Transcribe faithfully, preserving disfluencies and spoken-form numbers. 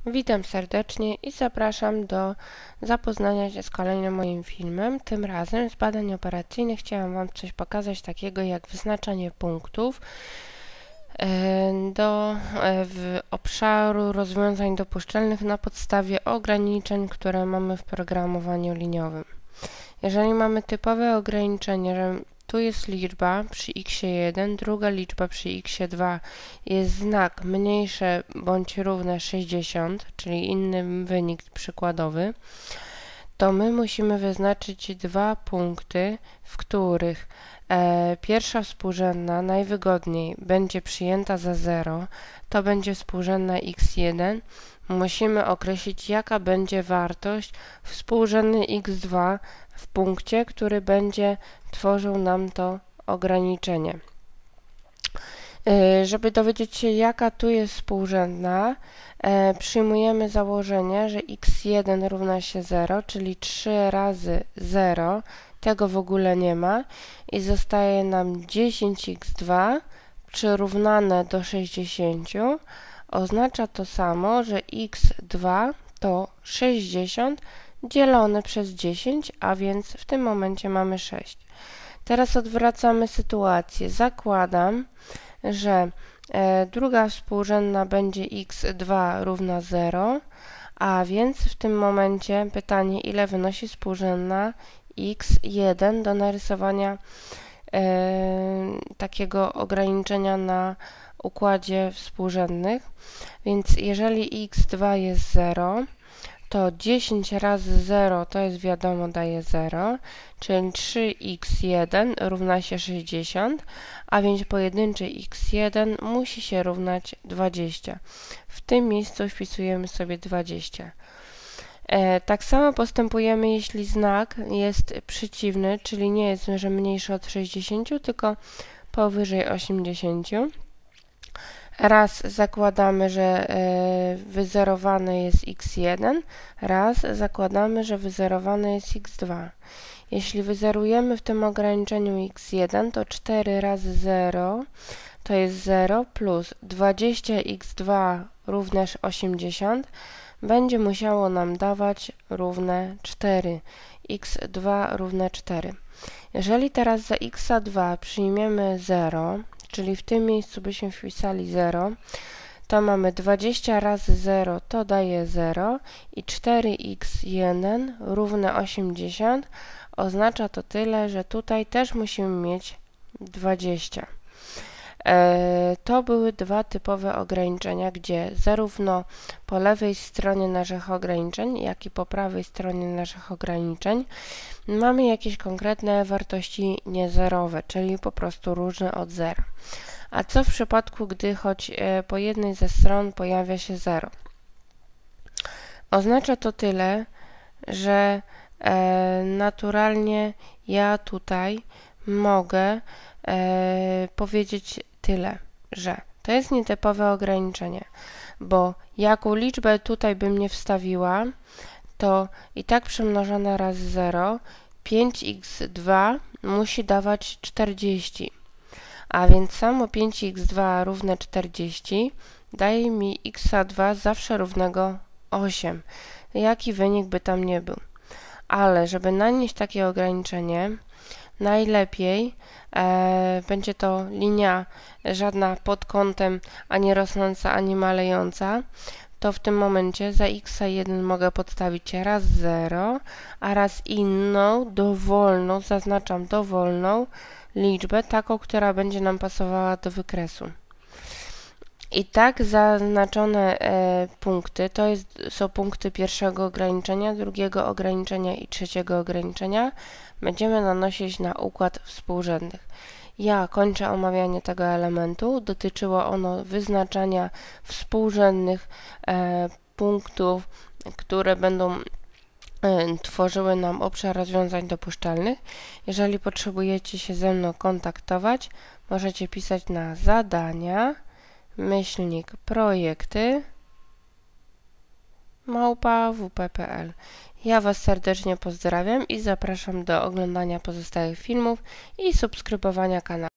Witam serdecznie i zapraszam do zapoznania się z kolejnym moim filmem. Tym razem z badań operacyjnych chciałam Wam coś pokazać takiego jak wyznaczanie punktów do w obszaru rozwiązań dopuszczalnych na podstawie ograniczeń, które mamy w programowaniu liniowym. Jeżeli mamy typowe ograniczenie, że tu jest liczba przy x jeden, druga liczba przy x dwa, jest znak mniejsze bądź równe sześćdziesiąt, czyli inny wynik przykładowy, to my musimy wyznaczyć dwa punkty, w których e, pierwsza współrzędna najwygodniej będzie przyjęta za zero, to będzie współrzędna x jeden. Musimy określić, jaka będzie wartość współrzędny x dwa w punkcie, który będzie tworzył nam to ograniczenie. Yy, żeby dowiedzieć się, jaka tu jest współrzędna, yy, przyjmujemy założenie, że x jeden równa się zero, czyli trzy razy zero, tego w ogóle nie ma i zostaje nam dziesięć x dwa przyrównane do sześćdziesięciu. Oznacza to samo, że x dwa to sześćdziesiąt dzielone przez dziesięć, a więc w tym momencie mamy sześć. Teraz odwracamy sytuację. Zakładam, że e, druga współrzędna będzie x dwa równa zero, a więc w tym momencie pytanie, ile wynosi współrzędna x jeden do narysowania e, takiego ograniczenia na układzie współrzędnych. Więc jeżeli x dwa jest zero, to dziesięć razy zero to jest wiadomo daje zero, czyli trzy x jeden równa się sześćdziesiąt, a więc pojedynczy x jeden musi się równać dwadzieścia. W tym miejscu wpisujemy sobie dwadzieścia. E, tak samo postępujemy, jeśli znak jest przeciwny, czyli nie jest, że mniejszy od sześćdziesięciu, tylko powyżej osiemdziesięciu. Raz zakładamy, że e, wyzerowane jest x jeden, raz zakładamy, że wyzerowane jest x dwa. Jeśli wyzerujemy w tym ograniczeniu x jeden, to cztery razy zero to jest zero plus dwadzieścia x dwa równe osiemdziesiąt będzie musiało nam dawać równe cztery. x dwa równe cztery. Jeżeli teraz za x dwa przyjmiemy zero, czyli w tym miejscu byśmy wpisali zero, to mamy dwadzieścia razy zero to daje zero i cztery x jeden równe osiemdziesiąt. Oznacza to tyle, że tutaj też musimy mieć dwadzieścia. E, to były dwa typowe ograniczenia, gdzie zarówno po lewej stronie naszych ograniczeń, jak i po prawej stronie naszych ograniczeń mamy jakieś konkretne wartości niezerowe, czyli po prostu różne od zera. A co w przypadku, gdy choć e, po jednej ze stron pojawia się zero? Oznacza to tyle, że e, naturalnie ja tutaj mogę e, powiedzieć tyle, że to jest nietypowe ograniczenie, bo jaką liczbę tutaj bym nie wstawiła, to i tak przemnożone razy zero, pięć x dwa musi dawać czterdzieści. A więc samo pięć x dwa równe czterdzieści daje mi x dwa zawsze równego osiem. Jaki wynik by tam nie był. Ale żeby nanieść takie ograniczenie, najlepiej e, będzie to linia żadna pod kątem ani rosnąca, ani malejąca. To w tym momencie za x jeden mogę podstawić raz zero, a raz inną, dowolną, zaznaczam dowolną liczbę, taką, która będzie nam pasowała do wykresu. I tak zaznaczone e, punkty, to jest, są punkty pierwszego ograniczenia, drugiego ograniczenia i trzeciego ograniczenia, będziemy nanosić na układ współrzędnych. Ja kończę omawianie tego elementu. Dotyczyło ono wyznaczania współrzędnych e, punktów, które będą e, tworzyły nam obszar rozwiązań dopuszczalnych. Jeżeli potrzebujecie się ze mną kontaktować, możecie pisać na zadania myślnik projekty małpa w p kropka p l. Ja Was serdecznie pozdrawiam i zapraszam do oglądania pozostałych filmów i subskrybowania kanału.